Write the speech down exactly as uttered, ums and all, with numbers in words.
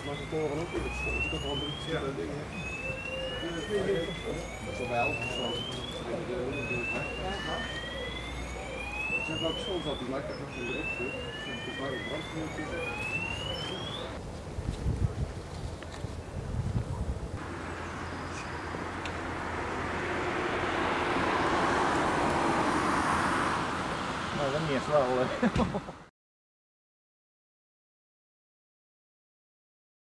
maar ze toren ook in het school. Dat is toch wel een beetje ja. Dingen. Dat is wel bij elk zo. Ik zeg welke school zat die, maar ik heb nog geen bericht. Volgens mij een brandgenoot zitten. Nou, dat is wel.